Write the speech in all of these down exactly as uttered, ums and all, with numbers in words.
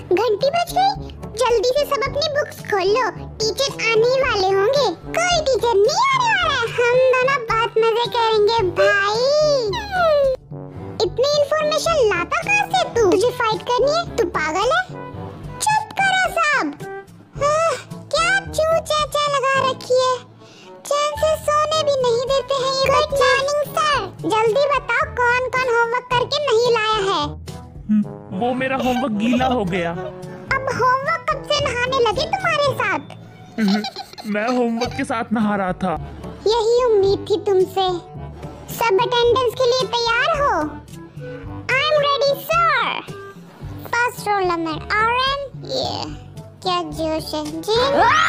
घंटी बज गई। जल्दी से सब अपनी बुक्स खोल लो, टीचर आने ही वाले होंगे। कोई टीचर नहीं आने वाला है, हम दोनों बहुत मजे करेंगे भाई। इतनी इंफॉर्मेशन लाता कहाँ से तू? तुझे फाइट करनी है? तू पागल है? चुप करो सब। हाँ, क्या चू चाचा लगा रखी है, चैन से सोने भी नहीं देते हैं ये बच्चे। गुड मॉर्निंग सर, जल्दी बताओ कौन कौन होमवर्क करके नहीं लाया है? वो मेरा होमवर्क गीला हो गया। अब होमवर्क कब से नहाने लगे तुम्हारे साथ? मैं होमवर्क के साथ नहा रहा था। यही उम्मीद थी तुमसे। सब अटेंडेंस के लिए तैयार हो? I am ready sir. First roll number RN. ये क्या जोश है जी।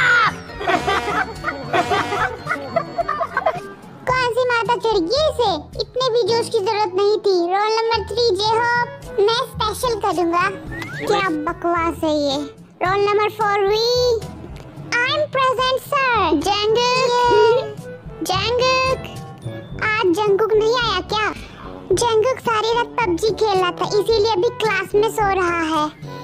कौन सी माता चढ़ गई इसे? इतने भी जोश की जरूरत नहीं थी। Roll number three J Hope, मैं स्पेशल करूंगा। क्या बकवास है ये। Roll number four V, I am present sir. Jungkook, Jungkook, आज जंगुक नहीं आया क्या? जंगुक सारी रात पबजी खेल रहा था, इसीलिए अभी क्लास में सो रहा है।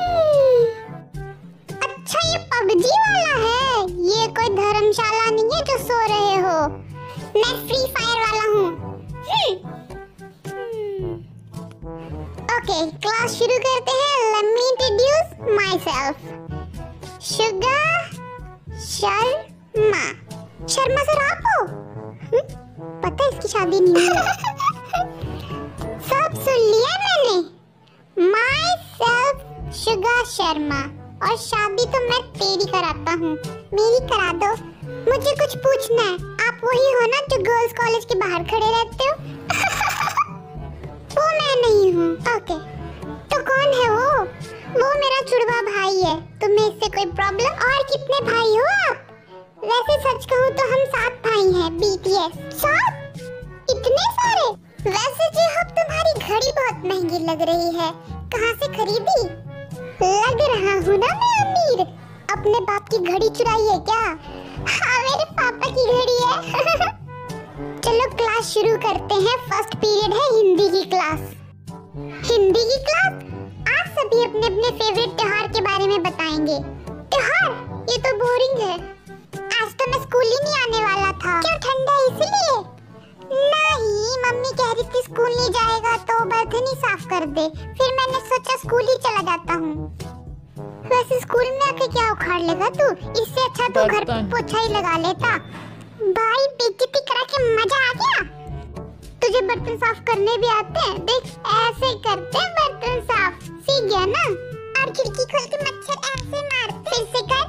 अच्छा ये पबजी वाला है, ये कोई धर्मशाला नहीं है जो सो रहे हो। मैं फ्री फायर वाला हूँ। ओके, क्लास शुरू करते हैं। Let me introduce myself. Sugar Sharma. Sharma sir आप हो? हुँ? पता है इसकी शादी नहीं है। सब सुन लिया मैंने। माय सेल्फ शुगर शर्मा, और शादी तो मैं तेरी कराता हूँ। मेरी करा दो। मुझे कुछ पूछना है। आप वही हो ना जो गर्ल्स कॉलेज के बाहर खड़े रहते हो? वो मैं नहीं हूँ। ओके, तो कौन है वो? वो मेरा जुड़वा भाई है। तुम्हें इससे कोई प्रॉब्लम? और कितने भाई हो आप? वैसे सच कहूँ तो हम सात भाई हैं। बीटीएस। सात? इतने सारे? वैसे जी अब तुम्हारी घड़ी बहुत महंगी लग रही है, कहाँ से खरीदी? लग रहा हूँ ना मैं अमीर। अपने बाप की घड़ी चुराई है क्या? हाँ, मेरे पापा की घड़ी है। चलो क्लास शुरू करते हैं। फर्स्ट पीरियड है हिंदी की क्लास। हिंदी की क्लास? आज सभी अपने अपने फेवरेट त्योहार के बारे में बताएंगे। त्योहार? ये तो बोरिंग है। आज तो मैं स्कूल ही नहीं आने वाला था। क्यों, ठंडा है इसलिए? नहीं, मम्मी कह रही थी स्कूल नहीं जाएगा तो बर्तन ही साफ कर दे। फिर मैंने सोचा स्कूल ही चला जाता हूँ। वैसे स्कूल में आके क्या उखाड़ लेगा तू? इससे अच्छा तू घर पे पोछा ही लगा लेता। भाई बेइज्जती करा के मजा आ गया। तुझे बर्तन साफ करने भी आते हैं? देख ऐसे करते हैं बर्तन साफ, सीख गया ना? और खिड़की खोल के मच्छर ऐसे मारते। फिर से कर।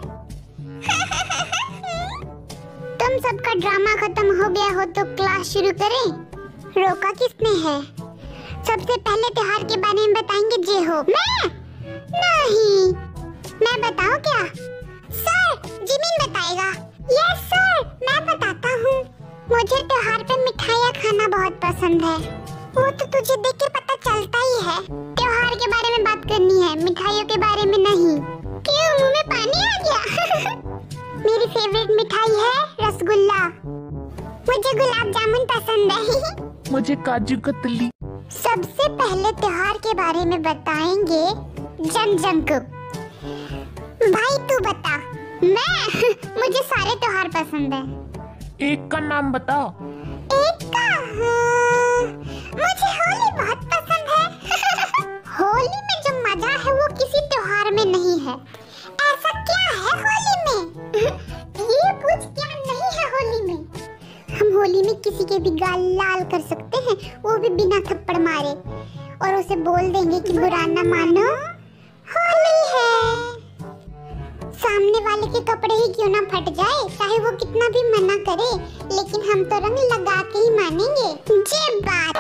तुम सबका ड्रामा खत्म हो गया हो तो क्लास शुरू करें? रोका किसने है? सबसे पहले त्योहार के बारे में बताएंगे जे हो। मैं? नहीं, मैं बताऊं क्या? सर, जिमिन बताएगा। यस सर, मैं बताता हूँ। मुझे त्योहार पे मिठाइयाँ खाना बहुत पसंद है। वो तो तुझे देख के पता चलता ही है। त्योहार के बारे में बात करनी है, मिठाइयों के बारे में नहीं। क्यों, मुंह में पानी आ गया? मेरी फेवरेट मिठाई है रसगुल्ला। मुझे गुलाब जामुन पसंद है। मुझे काजू कतली। सबसे पहले त्योहार के बारे में बताएंगे जन जंकुक। भाई तू बता। मैं? मुझे सारे त्योहार पसंद है। एक का नाम बता। एक का? हाँ, मुझे होली बहुत पसंद है। होली में जो मजा है वो किसी त्योहार में नहीं है। ऐसा क्या है होली में? ये पूछ क्या नहीं है होली में? हम होली में किसी के भी गाल लाल कर सकते हैं, वो भी बिना थप्पड़ मारे, और उसे बोल देंगे कि बुरा ना मानो, होली है। सामने वाले के कपड़े ही क्यों ना फट जाए, चाहे वो कितना भी मना करे, लेकिन हम तो रंग लगा के ही मानेंगे। ये बात।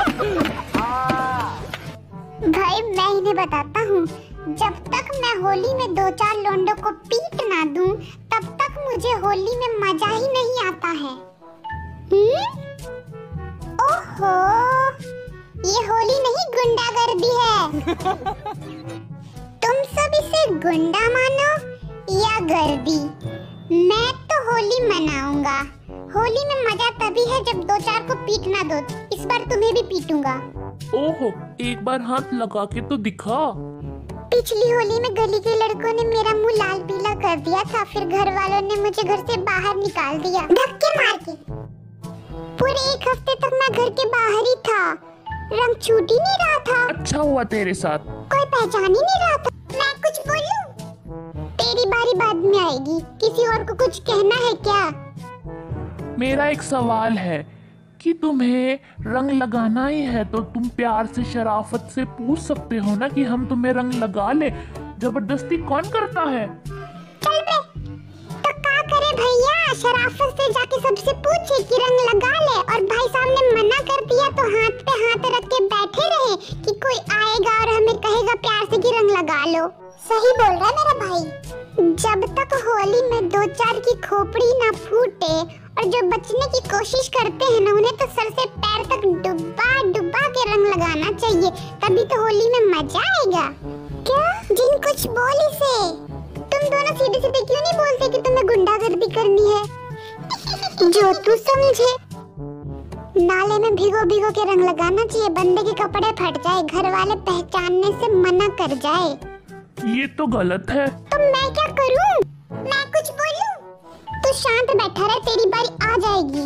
भाई मैं इन्हें बताता हूँ, जब तक मैं होली में दो चार लोंडों को पीट ना दूं, तब तक मुझे होली में मजा ही नहीं आता है। हम्म? ओहो, ये होली नहीं गुंडागर्दी है। तुम सब इसे गुंडा मानो या गर्दी, मैं तो होली मनाऊंगा। होली में मजा तभी है जब दो चार को पीट ना दो। इस बार तुम्हें भी पीटूंगा। ओहो, एक बार हाथ लगा के तो दिखा। पिछली होली में गली के लड़कों ने मेरा मुंह लाल पीला कर दिया था, फिर घर वालों ने मुझे घर से बाहर निकाल दिया धक्के मार के। पूरे एक हफ्ते तक मैं घर के बाहर ही था, रंग छूट ही नहीं रहा था। अच्छा हुआ तेरे साथ। कोई पहचान ही नहीं रहा था। मैं कुछ बोलूं? तेरी बारी बाद में आएगी। किसी और को कुछ कहना है क्या? मेरा एक सवाल है कि तुम्हें रंग लगाना ही है तो तुम प्यार से शराफत से पूछ सकते हो ना कि हम तुम्हें रंग लगा ले। जबरदस्ती कौन करता है? चल बे, तो क्या करे भैया, शराफत से जाके सबसे पूछे कि रंग लगा ले, और भाई साहब ने मना कर दिया तो हाथ पे हाथ रख के बैठे रहे कि कोई आएगा और हमें कहेगा प्यार से कि रंग लगा लो। सही बोल रहा है मेरा भाई। जब तक होली में दो चार की खोपड़ी ना फूटे और जो बचने की कोशिश करते हैं ना, उन्हें तो सर से पैर तक डुबा डुबा के रंग लगाना चाहिए, तभी तो होली में मजा आएगा। क्या जिन कुछ बोली से तुम दोनों सीधे सीधे क्यों नहीं बोलते कि तुम्हें गुंडागर्दी करनी है? जो तू समझे। नाले में भिगो भिगो के रंग लगाना चाहिए, बंदे के कपड़े फट जाए, घर वाले पहचानने से मना कर जाए। ये तो गलत है। तो मैं क्या करूं? मैं कुछ बोलूं? तू शांत बैठा रहे, तेरी बारी आ जाएगी।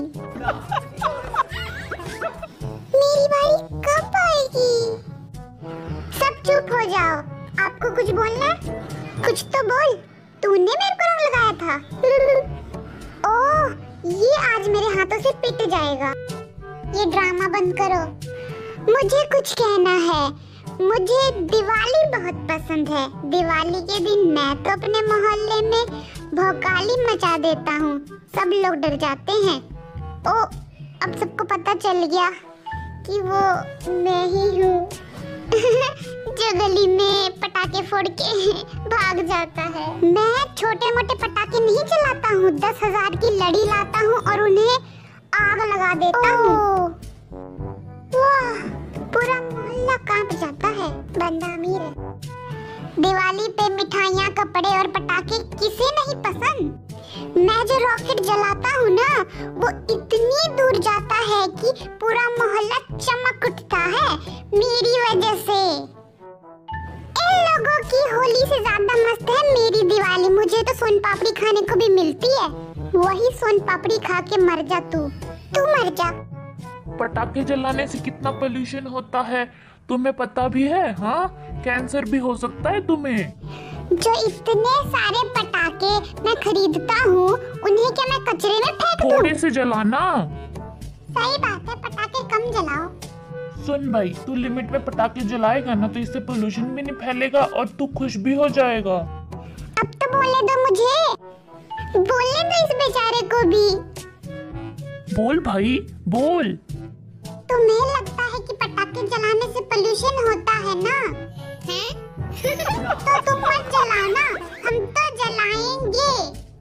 मेरी बारी कब आएगी? सब चुप हो जाओ। आपको कुछ बोलना है? कुछ तो बोल। तूने मेरे को रंग लगाया था। ओह, ये आज मेरे हाथों से पिट जाएगा। ये ड्रामा बंद करो। मुझे कुछ कहना है। मुझे दिवाली बहुत पसंद है। दिवाली के दिन मैं तो अपने मोहल्ले में भौकाली मचा देता हूँ, सब लोग डर जाते हैं। ओ, अब सबको पता चल गया कि वो मैं ही हूँ जो गली में पटाखे फोड़ के भाग जाता है। मैं छोटे मोटे पटाखे नहीं चलाता हूँ, दस हजार की लड़ी लाता हूँ और उन्हें आग लगा देता हूँ। वाह, पूरा मोहल्ला कांप जाता है। बंदा अमीर है। दिवाली पे मिठाइयाँ, कपड़े और पटाखे किसे नहीं पसंद। मैं जो रॉकेट जलाता हूँ ना, वो इतनी दूर जाता है कि पूरा मोहल्ला चमक उठता है मेरी वजह से। इन लोगों की होली से ज्यादा मस्त है मेरी दिवाली। मुझे तो सोन पापड़ी खाने को भी मिलती है। वही सोन पापड़ी खा के मर जा तू। तू मर जा। पटाखे जलाने से कितना पोल्यूशन होता है तुम्हें पता भी है? हाँ, कैंसर भी हो सकता है तुम्हें। जो इतने सारे पटाखे मैं खरीदता हूँ, उन्हें क्या मैं कचरे में फेंक दूँ? थोड़े से जलाना। सही बात है, पटाखे कम जलाओ। सुन भाई, तू लिमिट में पटाखे जलाएगा ना तो इससे पोल्यूशन भी नहीं फैलेगा और तू खुश भी हो जाएगा। अब तो बोलने दो मुझे, बोलने दो इस बेचारे को भी। बोल भाई, बोल। तुम्हें लगता है कि पटाखे जलाने से पोल्यूशन होता है ना? हैं? तो तुम मत जलाना, हम तो जलाएंगे।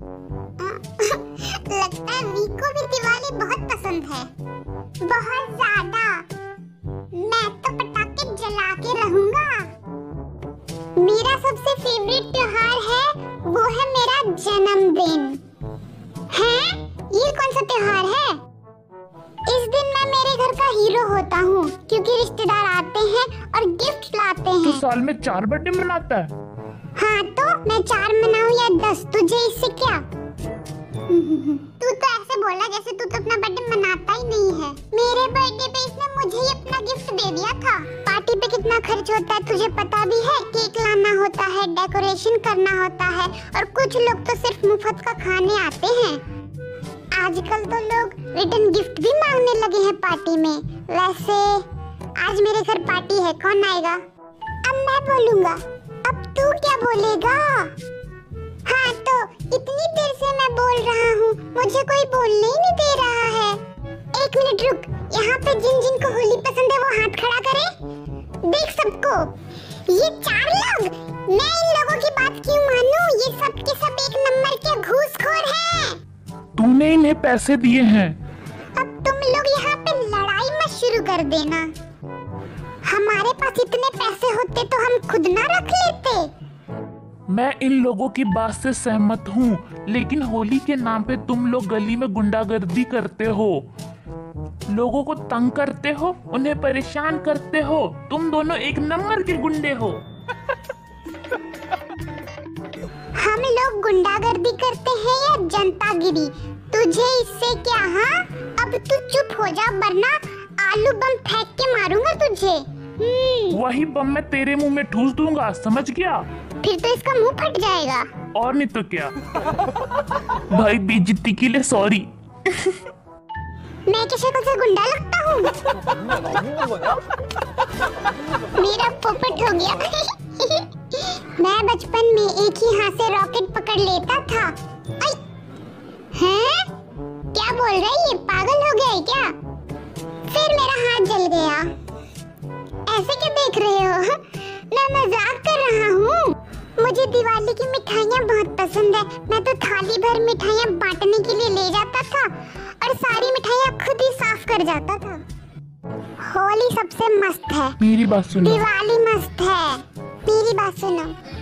लगता है मीको भी दिवाली बहुत पसंद है, बहुत ज्यादा। मैं तो पटाखे जला के रहूंगा। मेरा सबसे फेवरेट त्योहार है, वो है मेरा जन्मदिन। हैं? ये कौन सा त्योहार है? इस दिन मैं मेरे घर का हीरो होता हूँ, क्योंकि रिश्तेदार आते हैं और गिफ्ट लाते हैं। तू साल में चार बर्थडे मनाता है? हाँ, तो मैं चार मनाऊं या दस, तुझे इससे क्या? तू तो ऐसे बोला जैसे तू तो अपना बर्थडे मनाता ही नहीं है। मेरे बर्थडे पे इसने मुझे ही अपना गिफ्ट दे दिया था। पार्टी पे कितना खर्च होता है तुझे पता भी है। केक लाना होता है, डेकोरेशन करना होता है, और कुछ लोग तो सिर्फ मुफ्त का खाने आते हैं। आजकल तो लोग रिटर्न गिफ्ट भी मांगने लगे हैं पार्टी में। वैसे आज मेरे घर पार्टी है, कौन आएगा? अब मैं बोलूंगा। अब तू क्या बोलेगा? हाँ, तो इतनी देर से मैं बोल रहा हूँ, मुझे कोई बोलने ही नहीं दे रहा है। एक मिनट रुक, यहाँ पे जिन जिन को होली पसंद है वो हाथ खड़ा करे। देख सबको, ये चार लोग। मैं इन लोगों की बात क्यों मानूं? ये सब के सब एक नंबर के घूसखोर हैं। तूने इन्हें पैसे दिए हैं। अब तुम लोग यहाँ पे लड़ाई मत शुरू कर देना। हमारे पास इतने पैसे होते तो हम खुद ना रख लेते। मैं इन लोगों की बात से सहमत हूँ, लेकिन होली के नाम पे तुम लोग गली में गुंडागर्दी करते हो, लोगों को तंग करते हो, उन्हें परेशान करते हो। तुम दोनों एक नंबर के गुंडे हो। हम लोग गुंडागर्दी करते हैं या जनतागिरी? तुझे इससे क्या? हाँ, अब तू चुप हो जा वरना आलू बम फेंक के मारूंगा तुझे। हम्म, वही बम मैं तेरे मुंह में ठूस दूंगा, समझ गया? फिर तो इसका मुंह फट जाएगा। और नहीं तो क्या। भाई बेइज्जती के लिए सॉरी। मैं क्या शक्ल से गुंडा लगता हूँ? मेरा पोपट हो गया। मैं बचपन में एक ही हाथ से रॉकेट पकड़ लेता था। आई! हैं? क्या बोल रहा है ये? पागल हो गया है क्या? फिर मेरा हाथ जल गया। ऐसे क्या देख रहे हो? मैं मजाक कर रहा हूँ। मुझे दिवाली की मिठाइयाँ बहुत पसंद है। मैं तो थाली भर मिठाइयाँ बांटने के लिए ले जाता था और सारी मिठाइयाँ खुद ही साफ कर जाता था। होली सबसे मस्त है। मेरी बात सुनो। दिवाली मस्त है। मेरी बात सुनो।